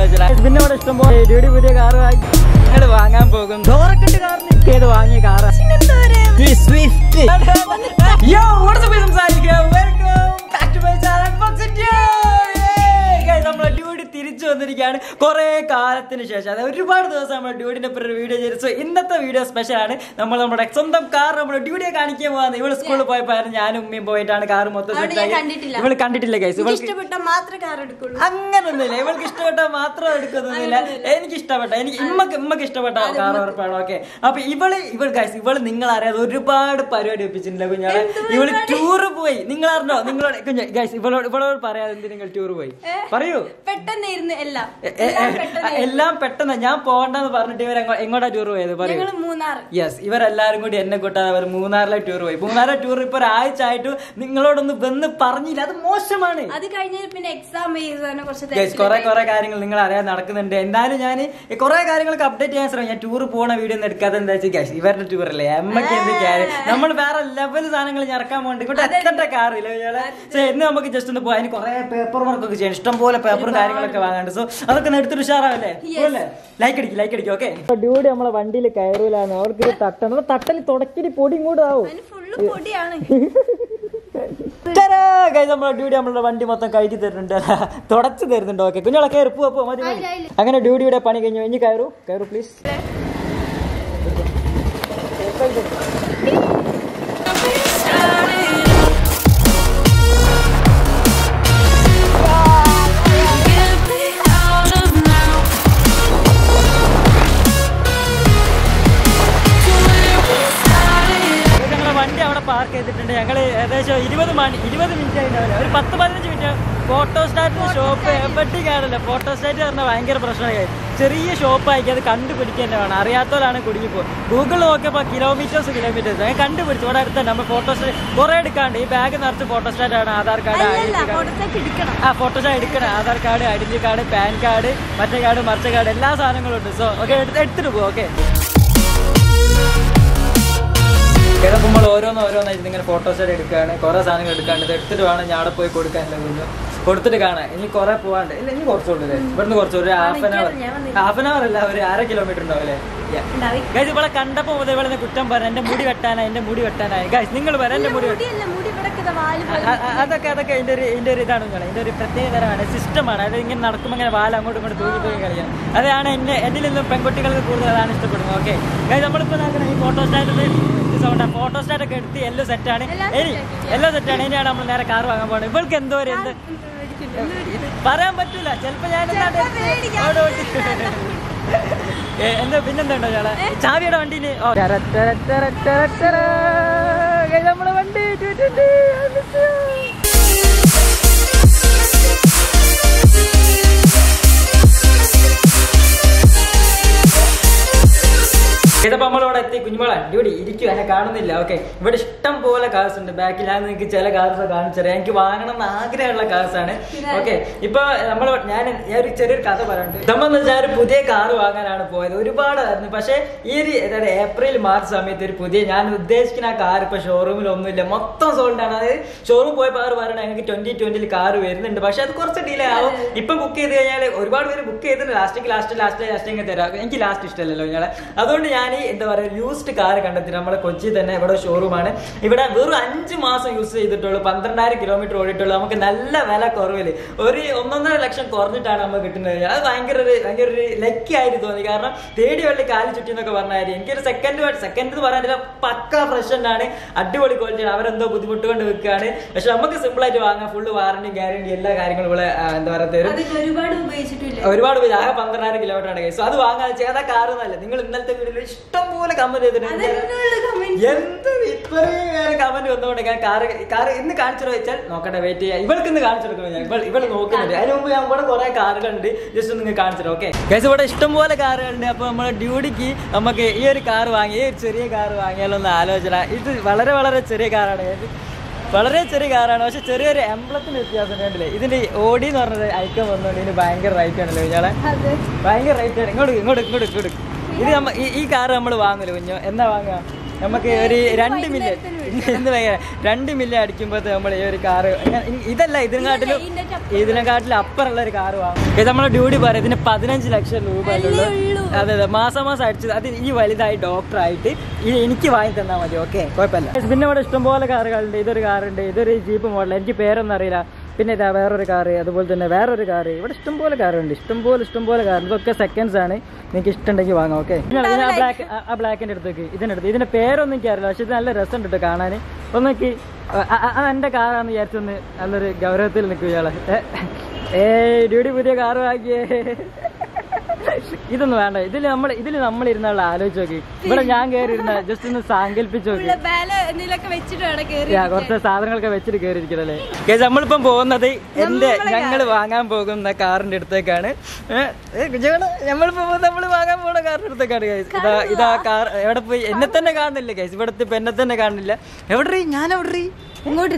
ആലോചന. പിന്നെ ഇവിടെ ഇഷ്ടംപോലെ ഡ്യൂട്ടി പുതിയ കാറ് വാങ്ങാൻ പോകും. ഡോറക്കെട്ട് കാറിന് ഏത് വാങ്ങിയ കാറ് സ്വിഫ്റ്റ്. നമ്മളെ ഡ്യൂട്ടി തിരിച്ചു വന്നിരിക്കുകയാണ് കുറെ കാലത്തിന് ശേഷം. അതായത് ഒരുപാട് ദിവസം നമ്മുടെ ഡ്യൂട്ടിന്റെ ഒരു വീഡിയോ ചെയ്തു. ഇന്നത്തെ വീഡിയോ സ്പെഷ്യൽ ആണ്. നമ്മൾ നമ്മുടെ സ്വന്തം കാർ നമ്മുടെ ഡ്യൂട്ടിയെ കാണിക്കാൻ പോകുന്നത്. ഇവള് സ്കൂളിൽ പോയപ്പോൾ ഞാനും ഉമ്മയും പോയിട്ടാണ് കാർ മൊത്തം ഇവള് കണ്ടിട്ടില്ല ഗൈസ്. അങ്ങനൊന്നുമില്ല, ഇവൾക്ക് ഇഷ്ടപ്പെട്ടാൽ മാത്രം എടുക്കുന്നൊന്നുമില്ല. എനിക്ക് ഇഷ്ടപ്പെട്ട ഇമ്മക്ക് ഇഷ്ടപ്പെട്ട കാർ ഉറപ്പാണ്. ഓക്കെ, അപ്പൊ ഇവള് നിങ്ങൾ അറിയാതെ ഒരുപാട് പരിപാടി ഒപ്പിച്ചിട്ടില്ല കുഞ്ഞാളെ. ഇവള് ടൂറ് പോയി. നിങ്ങൾ അറിഞ്ഞോ? നിങ്ങളോട് ഗൈസ് ഇവളോട് പറയാതെ എന്ത് നിങ്ങൾ ടൂർ പോയി പറയൂ. എല്ലാം പെട്ടെന്ന് ഞാൻ പോകണ്ടെന്ന് പറഞ്ഞിട്ട് ഇവർ എങ്ങോട്ടാ ടൂർ പോയത് പറയൂ. യെസ്, ഇവരെല്ലാരും കൂടി എന്നെ കൂട്ടാതെ അവർ മൂന്നാറിലെ ടൂർ പോയി. മൂന്നാറിലെ ടൂർ ഇപ്പൊ ഒരാഴ്ച ആയിട്ട് നിങ്ങളോടൊന്ന് വന്ന് പറഞ്ഞില്ല, അത് മോശമാണ്. കുറെ കാര്യങ്ങൾ നിങ്ങൾ അറിയാൻ നടക്കുന്നുണ്ട്. എന്തായാലും ഞാൻ കുറെ കാര്യങ്ങൾക്ക് അപ്ഡേറ്റ് ചെയ്യാൻ ശ്രമിക്കും. ഞാൻ ടൂർ പോണ വീഡിയോ ഒന്നും എടുക്കാതെ എന്താ വെച്ചാൽ ഇവരുടെ ടൂറല്ലേ അമ്മക്ക് എന്തൊക്കെയാണ് നമ്മൾ വേറെ ലെവൽ സാധനങ്ങൾ ഇറക്കാൻ പോകണ്ട. ഇങ്ങോട്ട് എത്തട്ടെ കാറില്ല ഇന്ന് നമുക്ക് ജസ്റ്റ് ഒന്ന് പോയി. അതിന് കുറെ പേപ്പർ വർക്ക് ഒക്കെ ചെയ്യണം, ഇഷ്ടംപോലെ പേപ്പറും കാര്യങ്ങളൊക്കെ വാങ്ങാണ്ട്. സോ അതൊക്കെ എടുത്തിട്ട് ഉഷാറാവല്ലേ? ലൈക്ക് അടിക്കും. ഓക്കെ, ഡ്യൂട്ടി നമ്മളെ വണ്ടിയിൽ കയറൂലാണ്. അവർക്ക് തട്ടണം. തട്ടൽ തുടക്കിട്ട് പൊടി കൂടെ ആവും. നമ്മളെ ഡ്യൂട്ടി നമ്മളുടെ വണ്ടി മൊത്തം കയറ്റി തരുന്നുണ്ട്, തുടച്ചു തരുന്നുണ്ട്. ഓക്കെ കുഞ്ഞോളെ കയറി പോവാ മതി. അങ്ങനെ ഡ്യൂട്ടിയുടെ പണി കഴിഞ്ഞു. ഇനി കയറൂ പ്ലീസ്. പാർക്ക് ചെയ്തിട്ടുണ്ട്. ഞങ്ങൾ ഏകദേശം 20 മിനിറ്റ് ആയിട്ടുണ്ടാവില്ല, ഒരു 10-15 മിനിറ്റ്. ഫോട്ടോസ്റ്റാറ്റിന്റെ ഷോപ്പ് എവിടെയും കാണില്ല. ഫോട്ടോസ്റ്റാറ്റ് പറഞ്ഞാൽ ഭയങ്കര പ്രശ്നമായി. ചെറിയ ഷോപ്പായിരിക്കും, അത് കണ്ടുപിടിക്കുക തന്നെ വേണം. അറിയാത്തവരാണ് കുടുങ്ങിപ്പോയി. ഗൂഗിൾ നോക്കിയപ്പോൾ കിലോമീറ്റേഴ്സ് അങ്ങനെ കണ്ടുപിടിച്ചു. ഇവിടെ അടുത്ത നമ്മൾ ഫോട്ടോസ്റ്റാറ്റ് കുറെ എടുക്കാണ്ട്. ഈ ബാഗ് നിറച്ച് ഫോട്ടോസ്റ്റാറ്റ് ആണ്. ആധാർ കാർഡ്, ഫോട്ടോസ്റ്റാറ്റ് എടുക്കണം. Aadhaar card, identity card, PAN card, മറ്റേ കാർഡ്, മറിച്ച കാർഡ്, എല്ലാ സാധനങ്ങളും ഉണ്ട്. സോ ഓക്കെ, എടുത്തിട്ട് പോകും. ഓക്കെ, നമ്മൾ ഓരോന്നായിട്ട് ഇങ്ങനെ ഫോട്ടോസ്റ്റാറ്റ് എടുക്കുകയാണ്. കുറെ സാധനങ്ങൾ എടുക്കാണ്ട്. ഇത് എടുത്തിട്ട് വേണം ഞാൻ അവിടെ പോയി കൊടുക്കാനില്ല. കുഞ്ഞു കൊടുത്തിട്ട് കാണാൻ. ഇനി കുറെ പോവാണ്ട്. ഇല്ല, ഇനി കുറച്ചുകൊണ്ടല്ലേ ഇവിടുന്ന് കുറച്ച് ഒരു ഹാഫ് ആൻ അവർ അല്ല, ഒരു 1/2 കിലോമീറ്റർ ഉണ്ടാവില്ലേ? ഗൈസ് ഇവിടെ കണ്ടപ്പോ മുതൽ ഇവിടെ കുറ്റം പറയാം. എന്റെ മുടി വെട്ടാനായി ഗൈസ്. നിങ്ങൾ പറയാം എന്റെ മുടി അതൊക്കെ ഇതിന്റെ ഒരു ഇതാണ്. ഇതിന്റെ ഒരു പ്രത്യേക തരമാണ്, സിസ്റ്റമാണ്. അതായത് ഇങ്ങനെ നടക്കുമ്പോൾ ഇങ്ങനെ വാല അങ്ങോട്ടും ഇങ്ങോട്ട് തൂക്കി കളിക്കണം. അതാണ് എന്നിൽ നിന്നും പെൺകുട്ടികൾക്ക് കൂടുതൽ അതാണ് ഇഷ്ടപ്പെടുന്നത്. ഓക്കെ ഗൈസ്, നമ്മളിപ്പോ ഈ ഫോട്ടോസ്റ്റാറ്റ് ഒക്കെ എടുത്ത് എല്ലാം സെറ്റാണ്. ഇനിയാണ് നമ്മൾ നേരെ കാർ വാങ്ങാൻ പോകുന്നത്. ഇവൾക്ക് എന്തോ എന്ത് പറയാൻ പറ്റൂല. ചിലപ്പോ ഞാൻ എന്താ പിന്നെന്താണ്ടോ ചേട്ടാ ചാവിയുടെ വണ്ടിയില് നമ്മളെ വണ്ടി ഇതിപ്പോ നമ്മളിവിടെ എത്തി. കുഞ്ഞുമോളെ ഡ്യൂട്ടി ഇരിക്കും, എന്നെ കാണുന്നില്ല. ഓക്കെ, ഇവിടെ ഇഷ്ടം പോലെ കാർസ് ഉണ്ട്. ബാക്കിൽ ഞാൻ നിങ്ങൾക്ക് ചില കാർസ് കാണിച്ചറിയാം. എനിക്ക് വാങ്ങണം എന്ന് ആഗ്രഹമുള്ള കാർസാണ്. ഓക്കെ, ഇപ്പൊ ഞാൻ ഒരു ചെറിയൊരു കഥ പറയുന്നുണ്ട്. സംബന്ധിച്ച് ഞാൻ ഒരു പുതിയ കാർ വാങ്ങാനാണ് പോയത്. ഒരുപാടായിരുന്നു. പക്ഷെ ഈ ഒരു ഏപ്രിൽ മാർച്ച് സമയത്ത് ഒരു പുതിയ ഞാൻ ഉദ്ദേശിക്കുന്ന ആ കാർ ഇപ്പൊ ഷോറൂമിൽ ഒന്നുമില്ല, മൊത്തം സോൾഡ് ആണ്. അതായത് ഷോറൂം പോയപ്പോൾ അവർ പറയണത് ഞങ്ങൾക്ക് 2020 കാർ വരുന്നുണ്ട്. പക്ഷെ അത് കുറച്ച് ഡിലേ ആവും. ഇപ്പൊ ബുക്ക് ചെയ്ത് കഴിഞ്ഞാൽ ഒരുപാട് പേര് ബുക്ക് ചെയ്തിട്ട് ലാസ്റ്റ് ഇങ്ങനെ തരാം. എനിക്ക് ലാസ്റ്റ് ഇഷ്ടമല്ലല്ലോ ഞങ്ങളെ. അതുകൊണ്ട് ഞാൻ എന്താ പറയുക യൂസ്ഡ് കാർ കണ്ടെത്തി. നമ്മുടെ കൊച്ചി തന്നെ ഇവിടെ ഷോറൂമാണ്. ഇവിടെ വെറും 5 മാസം യൂസ് ചെയ്തിട്ടുള്ളൂ, 12,000 കിലോമീറ്റർ ഓടിയിട്ടുള്ളൂ. നമുക്ക് നല്ല വില കുറവില് ഒരു 1.5 ലക്ഷം കുറഞ്ഞിട്ടാണ് നമുക്ക് കിട്ടുന്നത്. അത് ഭയങ്കര ഒരു ലക്കി ആയിട്ട് തോന്നി. കാരണം തേടി വെള്ളി കാലി ചുറ്റി എന്നൊക്കെ പറഞ്ഞാൽ എനിക്കൊരു സെക്കൻഡ് എന്ന് പറയാനില്ല, പക്ക ഫ്രഷ് ആണ്, അടിപൊളി ക്വാളിറ്റിയാണ്. അവരെന്തോ ബുദ്ധിമുട്ട് കൊണ്ട് വെക്കുകയാണ്. പക്ഷെ നമുക്ക് സിമ്പിൾ ആയിട്ട് വാങ്ങാം. ഫുള്ള് വാറന്റി ഗ്യാരണ്ടി എല്ലാ കാര്യങ്ങളും ഇവിടെ എന്താ പറയുക തരും. ഒരുപാട് ഉപയോഗിച്ചു. ആകെ 12,000 കിലോമീറ്റർ ആണ്. സോ അത് വാങ്ങാൻ ചെയ്താൽ കാർ നല്ല. നിങ്ങൾ ഇന്നലത്തെ വീഡിയോയിൽ ഇഷ്ടംപോലെ കമന്റ് ചെയ്തിട്ടുണ്ട്. എന്ത് ഇത്രയും കമന്റ് വന്നുകൊണ്ട് ഞാൻ കാർ ഇന്ന് കാണിച്ചു വെച്ചാൽ നോക്കട്ടെ, വെയിറ്റ് ചെയ്യാം. ഇവൾക്ക് ഇന്ന് കാണിച്ചു കൊടുക്കണം. ഞാൻ ഇവള് നോക്കുന്നുണ്ട്. അതിന് മുമ്പ് ഞാൻ ഇവിടെ കുറെ കാറുകളുണ്ട്, ജസ്റ്റ് ഒന്ന് നിങ്ങൾ കാണിച്ചു. ഓക്കെ ഗൈസ്, ഇവിടെ ഇഷ്ടംപോലെ കാറുകളുണ്ട്. അപ്പൊ നമ്മുടെ ഡ്യൂട്ടിക്ക് നമുക്ക് ഈ ഒരു കാർ വാങ്ങി, ഈ ഒരു ചെറിയ കാർ വാങ്ങിയാലൊന്ന് ആലോചന. ഇത് വളരെ ചെറിയ കാറാണ്. വളരെ ചെറിയ കാറാണ്. പക്ഷെ ചെറിയൊരു എംബ്ലത്തിന് വ്യത്യാസം കണ്ടില്ലേ? ഇതിന്റെ ഓടി എന്ന് പറഞ്ഞത് ഐറ്റം വന്നുകൊണ്ട് ഇതിന് ഭയങ്കര റേറ്റ് ആണല്ലോ ഇയാളെ, ഭയങ്കര റേറ്റ് ആണ്. ഇങ്ങോട്ട് ഇത് ഈ കാർ നമ്മൾ വാങ്ങില്ല കുഞ്ഞോ. എന്നാ വാങ്ങുക? നമുക്ക് ഒരു 2 മില്യൺ എന്ത് ഭയങ്കര 2 മില്യൺ അടിക്കുമ്പോൾ നമ്മൾ ഈ ഒരു കാറ് ഇതല്ല ഇതിനെക്കാട്ടിലും അപ്പുറമുള്ള ഒരു കാറ് വാങ്ങും. ഇത് നമ്മളെ ഡ്യൂട്ടി പറയും ഇതിന് 15 ലക്ഷം രൂപ. അതെ മാസം അടിച്ചത്. അത് ഈ വലുതായി ഡോക്ടറായിട്ട് എനിക്ക് വാങ്ങി തന്നാൽ മതി. ഓക്കെ, കുഴപ്പമില്ല. പിന്നെ ഇവിടെ ഇഷ്ടംപോലെ കാറുകളുണ്ട്. ഇതൊരു കാറുണ്ട്, ഇതൊരു ജീപ്പ് മോഡൽ, എനിക്ക് പേരൊന്നും അറിയില്ല. പിന്നെ ഇതാ വേറൊരു കാറ്, അതുപോലെ തന്നെ വേറൊരു കാറ്. ഇവിടെ ഇഷ്ടംപോലെ കാറുണ്ട്, ഇഷ്ടംപോലെ കാർ. ഇതൊക്കെ സെക്കൻഡ്സ് ആണ്, നിങ്ങൾക്ക് ഇഷ്ടമുണ്ടെങ്കിൽ വാങ്ങാം. ഓക്കെ, ആ ബ്ലാക്കിന്റെ അടുത്തേക്ക് ഇതിന്റെ പേരൊന്നും എനിക്ക് അറിയില്ല, പക്ഷെ ഇത് നല്ല രസമുണ്ട് കേട്ടോ കാണാൻ. ഒന്നൊക്കെ എന്റെ കാറാന്ന് വിചാരിച്ചൊന്ന് നല്ലൊരു ഗൗരവത്തിൽ നിൽക്കും ഇയാളെ. ഡ്യൂട്ടി പുതിയ കാറ് വാങ്ങിയേ. ഇതൊന്നും വേണ്ട. ഇതില് നമ്മളിരുന്നുള്ള ആലോചിച്ച് നോക്കി. ഇവിടെ ഞാൻ കയറി ഇരുന്ന ജസ്റ്റ് ഒന്ന് സാങ്കല്പിച്ച് നോക്കി. കുറച്ച് സാധനങ്ങളൊക്കെ വെച്ചിട്ട് കയറിയിരിക്കണല്ലേ. നമ്മളിപ്പം പോകുന്നത് ഞങ്ങൾ വാങ്ങാൻ പോകുന്ന കാറിന്റെ അടുത്തേക്കാണ്. നമ്മള് വാങ്ങാൻ പോകുന്ന കാറിന്റെ അടുത്തേക്കാണ്. ഇതാ കാർ. എവിടെ പോയി എന്നെ തന്നെ കാണുന്നില്ല ഗൈസ്. ഇവിടത്തെ ഇപ്പൊ എന്നെ തന്നെ കാണുന്നില്ല. എവിടെ ഞാൻ എവിടെ അങ്ങോട്ട്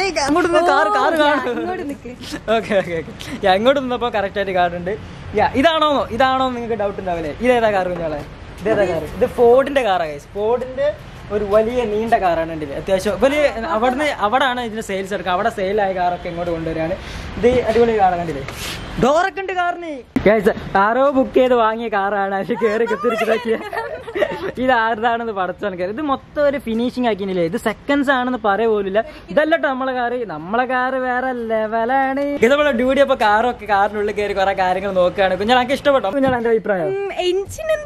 നിന്നപ്പോ കറക്റ്റ് ആയിട്ട് കാറുണ്ട്. ഇതാണോ നിങ്ങൾക്ക് ഡൗട്ട് ഉണ്ടാവില്ലേ? ഇതേതാ കാർ കുഞ്ഞോളെ? ഇത് ഫോർഡിന്റെ കാറാണ് ഗൈസ്. ഫോർഡിന്റെ ഒരു വലിയ നീണ്ട കാറാണ്. ഉണ്ടല്ലേ അത്യാവശ്യം വലിയ. അവിടാണ് ഇതിന് സെയിൽസ് എടുക്കുക. അവിടെ സെയിലായ കാറൊക്കെ ഇങ്ങോട്ട് കൊണ്ടുവരികയാണ്. ഇത് അടിപൊളി കാറാണ്. കണ്ടില്ലേ, ഡോറൊക്കെ ഉണ്ട് കാറിന്. ആരോ ബുക്ക് ചെയ്ത് വാങ്ങിയ കാറാണ്. പക്ഷെ കയറി കുത്തിരിച്ചിട്ടാക്കിയ. ഇത് ആരുതാണെന്ന് പടച്ചാണ് കയറി. ഇത് മൊത്തം ഒരു ഫിനിഷിംഗ് ആക്കിയില്ലേ. ഇത് സെക്കൻഡ്സ് ആണെന്ന് പറയ പോലില്ല. ഇതല്ലട്ടോ നമ്മളെ കാറ് വേറെ ലെവലാണ്. ഇത് നമ്മളെ ഡ്യൂട്ടി. അപ്പൊ കാറിനുള്ളിൽ കയറി കുറെ കാര്യങ്ങൾ നോക്കുകയാണ്. കുഞ്ഞാൽ എനിക്ക് ഇഷ്ടപ്പെട്ടോ? കുഞ്ഞാൽ എന്റെ അഭിപ്രായം? എഞ്ചിന്റെ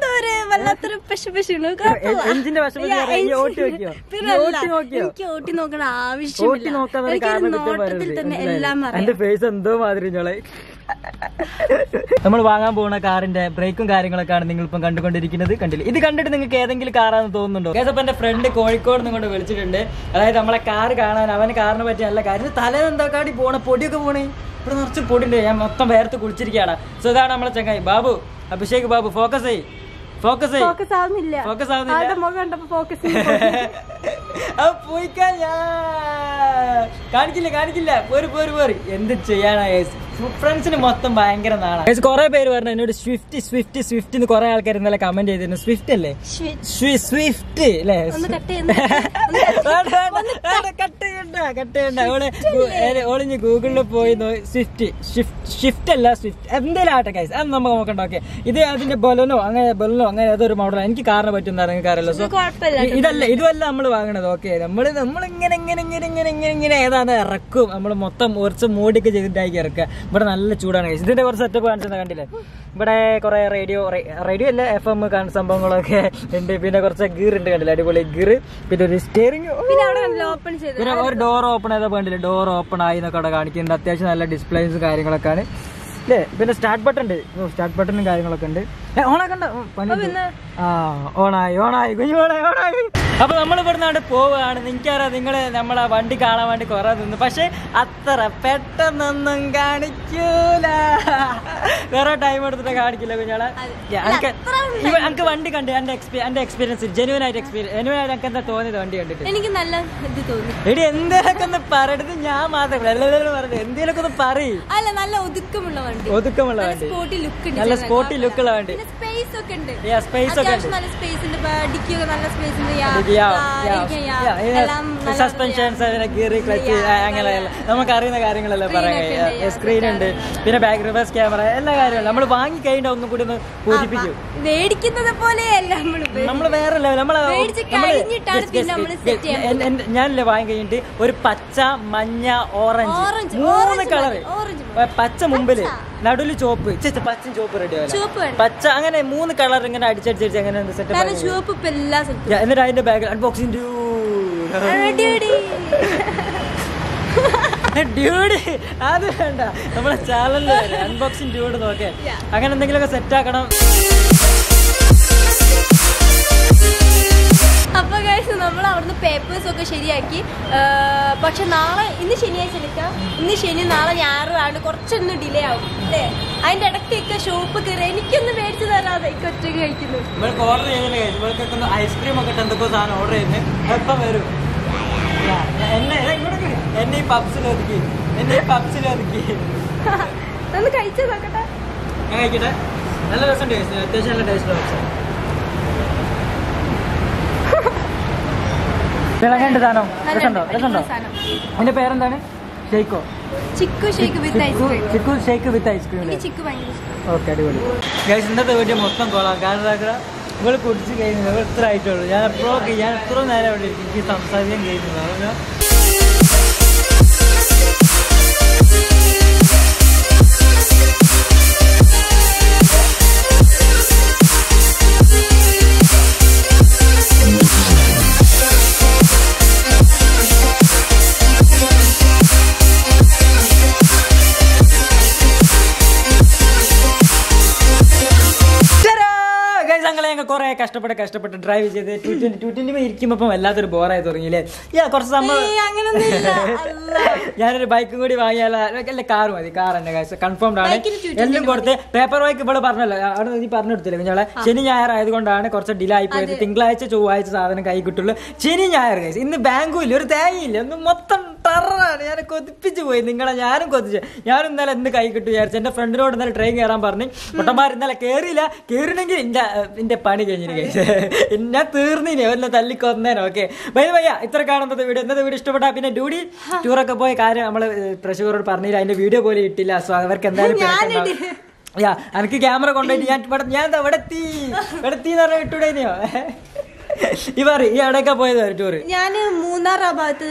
എന്റെ ഫേസ് എന്തോ മാതിരി ഞങ്ങളെ. നമ്മൾ വാങ്ങാൻ പോകുന്ന കാറിന്റെ ബ്രേക്കും കാര്യങ്ങളൊക്കെയാണ് നിങ്ങളിപ്പം കണ്ടുകൊണ്ടിരിക്കുന്നത്. കണ്ടില്ല? ഇത് കണ്ടിട്ട് നിങ്ങൾക്ക് ഏതെങ്കിലും കാറാണെന്ന് തോന്നുന്നുണ്ടോ? കേസപ്പം എന്റെ ഫ്രണ്ട് കോഴിക്കോട് നിന്ന് കൊണ്ട് വിളിച്ചിട്ടുണ്ട്. അതായത് നമ്മളെ കാർ കാണാൻ. അവന് കാറിനെ പറ്റി നല്ല കാര്യം. തലേന്ന് എന്താ കാട്ടി പോണേ, പൊടിയൊക്കെ പോണേ. ഇവിടെ നിറച്ച് പൊടിയുണ്ട്. ഞാൻ മൊത്തം വേർത്ത് കുളിച്ചിരിക്കുകയാണ്. സോ ഇതാണ് നമ്മളെ ചങ്ങായി ബാബു, അഭിഷേക് ബാബു. ഫോക്കസ് ആവുന്നില്ല. പോയിക്കാൻ കാണിക്കില്ല. പോര് എന്ത് ചെയ്യാനാ? ഫ്രണ്ട്സിന് മൊത്തം ഭയങ്കര നാളാണ്. കുറെ പേര് പറഞ്ഞു എന്നോട് സ്വിഫ്റ്റ് എന്ന് കുറെ ആൾക്കാർ ഇന്നലെ കമന്റ് ചെയ്തിരുന്നു. സ്വിഫ്റ്റ് അല്ലേ? സ്വിഫ്റ്റ് അല്ലേ? കട്ട് ചെയ്യണ്ട. ഓളിഞ്ഞ് ഗൂഗിളിൽ പോയി ഷിഫ്റ്റ് അല്ല സ്വിഫ്റ്റ് എന്തേലും ആട്ടെ ഗൈസ്. അത് നമുക്ക് നോക്കണ്ട. ഓക്കെ, ഇത് അതിന്റെ ബലനോ അങ്ങനെ ഏതൊരു മോഡൽ എനിക്ക് കാറിനെ പറ്റുന്ന നിങ്ങൾക്ക് അറിയില്ല. സോ ഇതല്ല നമ്മൾ വാങ്ങണത്. ഓക്കെ, നമ്മളിങ്ങനെ ഏതാണ് ഇറക്കും. നമ്മൾ മൊത്തം കുറച്ച് മോഡിയൊക്കെ ചെയ്തിട്ടായിരിക്കും ഇറക്കുക. ഇവിടെ നല്ല ചൂടാണ് ഗൈസ്. ഇതിന്റെ കുറച്ച് സെറ്റപ്പ് കാണിച്ചത് കണ്ടില്ലേ? ഇവിടെ കുറെ റേഡിയോ അല്ല FM സംഭവങ്ങളൊക്കെ ഉണ്ട്. പിന്നെ കുറച്ച് ഗിയർ ഉണ്ട്, കണ്ടില്ല? അടിപൊളി ഗിയർ. പിന്നെ ഒരു സ്റ്റിയറിംഗ്. പിന്നെ ഒരു ഡോർ ഓപ്പൺ ചെയ്താൽ കണ്ടില്ലേ? ഡോർ ഓപ്പൺ ആയി എന്നൊക്കെ അവിടെ കാണിക്കുന്നുണ്ട്. അത്യാവശ്യം നല്ല ഡിസ്പ്ലേസും കാര്യങ്ങളൊക്കെയാണ് അല്ലേ? പിന്നെ സ്റ്റാർട്ട് ബട്ടൺ ഉണ്ട്. സ്റ്റാർട്ട് ബട്ടണും കാര്യങ്ങളൊക്കെ ഉണ്ട്. ഓണാക്കണ്ട ഓണായി കുഞ്ഞു ഓണായി. അപ്പൊ നമ്മൾ ഇവിടുന്ന് പോവുകയാണ്. എനിക്കറിയാം നിങ്ങള് നമ്മളെ വണ്ടി കാണാൻ വേണ്ടി കുറെ നിന്ന്, പക്ഷെ അത്ര പെട്ടെന്നൊന്നും കാണിക്കൂല. വേറെ ടൈം എടുത്തിട്ട് കാണിക്കില്ല കുഞ്ഞാളെ. എനിക്ക് വണ്ടി കണ്ട് എന്റെ എക്സ്പീരിയൻസ് ജെന്യൂൻ ആയിട്ട് എനിക്ക് എന്താ തോന്നിയത് വണ്ടി കണ്ടിട്ട്? എനിക്ക് നല്ല ഇത് തോന്നി. എടി എന്തേലൊക്കെ ഒന്ന് പറയരുത്. ഞാൻ മാത്രം പറഞ്ഞു എന്തേലൊക്കെ ഒന്ന് പറയും. നല്ല ഒതുക്കമുള്ള വണ്ടി, നല്ല സ്പോർട്ടി ലുക്കുള്ള വണ്ടി. സ്പേസ് ഒക്കെ ഉണ്ട്. സസ്പെൻഷൻസ്, ഗിയർ, ക്ലച്ച്, അങ്ങനെയല്ല നമുക്ക് അറിയുന്ന കാര്യങ്ങളല്ല പറയാൻ. സ്ക്രീൻ ഉണ്ട്, പിന്നെ ബാക്ക് റിവേഴ്സ് ക്യാമറ, എല്ലാ കാര്യങ്ങളും നമ്മൾ വാങ്ങി കഴിഞ്ഞാൽ ഒന്നും കൂടി ഒന്ന് പൂജിപ്പിക്കും. മേടിക്കുന്നത് പോലെയല്ല നമ്മൾ വേറെ ഞാനല്ലേ വാങ്ങി കഴിഞ്ഞിട്ട് ഒരു പച്ച, മഞ്ഞ, ഓറഞ്ച് 3 കളറ്. പച്ച മുമ്പില്, നടുവില് ചോപ്പ്, പച്ചും ചോപ്പ് റെഡി ആവില്ല. പച്ച അങ്ങനെ 3 കളർ ഇങ്ങനെ അടിച്ചടിച്ച് അങ്ങനെ എന്നിട്ട് അതിന്റെ ബാഗ് അൺബോക്സിംഗ് ഡ്യൂഡ്. അത് വേണ്ട, നമ്മളെ ചാനലിൽ അൺബോക്സിംഗ് ഡ്യൂഡ് നോക്കേ. അങ്ങനെ എന്തെങ്കിലുമൊക്കെ സെറ്റ് ആക്കണം. അപ്പൊ ഗൈസ് നമ്മൾ അവിടുന്ന് പേപ്പേഴ്സ് ഒക്കെ ശരിയാക്കി. പക്ഷെ ഇന്ന് ശനിയാഴ്ച എടുക്കാം. ഇന്ന് ശനി, നാളെ ഞായറാണ്. കുറച്ചൊന്ന് ഡിലേ ആവും അല്ലേ? അതിന്റെ ഇടയ്ക്കൊക്കെ ഷോപ്പ് കയറി എനിക്കൊന്ന് മേടിച്ചു തരാതെ ഒറ്റയ്ക്ക് കഴിക്കുന്നു. ഐസ്ക്രീം ഒക്കെ എന്തൊക്കെ സാധനം ഓർഡർ ചെയ്യുന്നത് എപ്പം വരും? എന്നെ പബ്സിലൊതുക്കി ഒന്ന് കഴിച്ചു നോക്കട്ടെ. ഞാൻ കഴിക്കട്ടെ. നല്ല രസമുണ്ട്, അത്യാവശ്യം നല്ല ടേസ്റ്റ്. തിളങ്ങേണ്ട സാധനം രസമുണ്ടോ അതിന്റെ പേരെന്താണ്? ഷെയ്ക്കോ? Chikoo shake with ice cream. Chikoo shake with ice cream. Chikoo ഭയങ്കര ഓക്കെ, അടിപൊളി. ഗൈസ്, ഇന്നത്തെ വീഡിയോ മൊത്തം കൊള്ളാം. കാരണം ഇവള് കുടിച്ച് കഴിയുന്നത് ഇവൾ ഇത്ര ആയിട്ടുള്ളൂ. ഞാൻ എത്ര നേരം അവിടെ ഇരിക്കും, എനിക്ക് സംസാരിക്കാൻ കഴിയുന്നത്. കുറെ കഷ്ടപ്പെട്ട് ഡ്രൈവ് ചെയ്ത് 220 ഇരിക്കുമ്പോ വല്ലാത്തൊരു ബോറായി തുടങ്ങിയില്ലേ? കുറച്ച് സമയം ഞാനൊരു ബൈക്കും കൂടി വാങ്ങിയാലോ? അല്ല, കാർ മതി. കാർ തന്നെ കൺഫേംഡ് ആണ്. എല്ലാം കൊടുത്ത് പേപ്പർ വർക്ക് ഇവിടെ പറഞ്ഞല്ലോ, അവിടെ നീ പറഞ്ഞു കൊടുത്തില്ലേ ഞങ്ങളെ? ശനി ഞായർ ആയതുകൊണ്ടാണ് കുറച്ച് ഡിലേ ആയി പോയത്. തിങ്കളാഴ്ച ചൊവ്വാഴ്ച സാധനം കൈ കിട്ടുള്ളൂ. ശനി ഞായർ കഴിച്ചു. ഇന്ന് ബാങ്കും ഇല്ല, ഒരു തേങ്ങയില്ല, ഒന്ന് മൊത്തം ടറാണ്. ഞാൻ കൊതിപ്പിച്ചു പോയി നിങ്ങളെ. ഞാനും കൊതിച്ചു. ഞാനും ഇന്നലെ എന്ത് കൈ കിട്ടു വിചാരിച്ചു. എന്റെ ഫ്രണ്ടിനോട് ഇന്നലെ ട്രെയിൻ കയറാൻ പറഞ്ഞു. പൊട്ടന്മാർ ഇന്നലെ കയറിയില്ല. കയറണമെങ്കിൽ എന്റെ പണി കഴിഞ്ഞിട്ട് കഴിച്ചു. ഞാൻ തീർന്നിനെ എല്ലാം തല്ലിക്കൊന്നേനോ. ഓക്കെ, ഭയ്യ ഇത്ര കാണുന്നത് വീഡിയോ. ഇന്നത്തെ വീഡിയോ ഇഷ്ടപ്പെട്ടാ പിന്നെ ഡ്യൂട്ടി ടൂറൊക്കെ പോയ കാര്യം നമ്മള് പ്രേക്ഷകരോട് പറഞ്ഞില്ല. അതിന്റെ വീഡിയോ പോലും ഇട്ടില്ല. സോ അവർക്ക് എന്തായാലും എനിക്ക് ക്യാമറ കൊണ്ടുപോയിട്ട് ഞാൻ ഇവിടെ എത്തി എന്ന് പറഞ്ഞാൽ ഇട്ടൂടേനെയോ? ഈ എവിടെയൊക്കെ പോയത് ടൂറ്? ഞാന് മൂന്നാർ ഭാഗത്ത്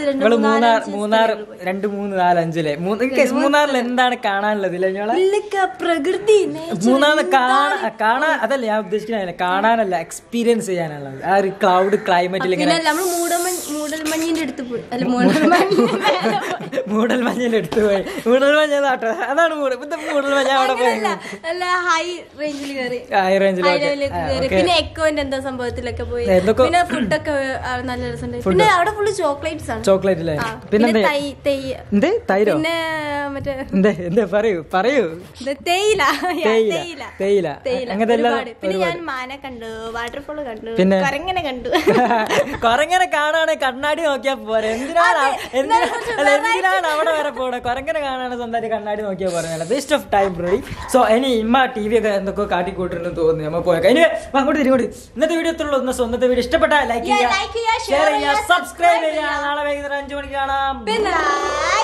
2, 3, 4, 5 മൂന്നാറിൽ എന്താണ് കാണാനുള്ളത്? പ്രകൃതി മൂന്നാറിൽ കാണാൻ അതല്ല ഞാൻ ഉദ്ദേശിക്കുന്ന, കാണാനല്ല, എക്സ്പീരിയൻസ് ചെയ്യാനുള്ളത്. ആ ഒരു ക്ലൗഡ് ക്ലൈമറ്റിൽ ഇങ്ങനെ മൂടൽമഞ്ഞിന്റെ അടുത്ത് പോയി. മൂടൽമഞ്ഞിന്റെ അടുത്ത് പോയി. മൂടൽമഞ്ഞ അതാണ് മൂടൽമഞ്ഞ. അവിടെ പോയി ഹൈ റേഞ്ചിൽ കയറി. പിന്നെ എക്കോന്റെ എന്താ സംഭവത്തിലൊക്കെ പോയി. പിന്നെ ഫുഡൊക്കെ നല്ല രസമുണ്ട്. പിന്നെ അവിടെ ഫുള്ള് ചോക്ലേറ്റ്സ് ആണ്. ചോക്ലേറ്റ് അല്ലേ? പിന്നെ തൈരോ? പിന്നെ മറ്റേ പറയൂ തേയില. അങ്ങനത്തെ പിന്നെ ഞാൻ മാന കണ്ടു, വാട്ടർഫോള് കണ്ടു, പിന്നെ കൊരങ്ങനെ കണ്ടു. കൊരങ്ങനെ കാണാണ് കണ്ണാടി നോക്കിയാ പോരെ? എന്തിനാണ് അവിടെ വരെ പോണേ? കൊരങ്ങനെ കാണാണ് സ്വന്തമായിട്ട് കണ്ണാടി നോക്കിയാ പോരെ? വേസ്റ്റ് ഓഫ് ടൈം ബ്രോഡി. സോ ഇനി ഇമ്മ TV ഒക്കെ എന്തൊക്കെ കാട്ടിക്കൂട്ടുന്നു തോന്നുന്നു. നമ്മൾ പോയേക്കാം. ഇനി അങ്ങോട്ട് തിരികോട്ട്. ഇന്നത്തെ വീഡിയോ എത്തുള്ളൂ. സ്വന്തത്തെ വീഡിയോ ഇഷ്ടപ്പെട്ടാൽ ലൈക്ക് ചെയ്യുക, ഷെയർ ചെയ്യുക, സബ്സ്ക്രൈബ് ചെയ്യുക. നാളെ വൈകുന്നേരം 5 മണിക്ക് കാണാം.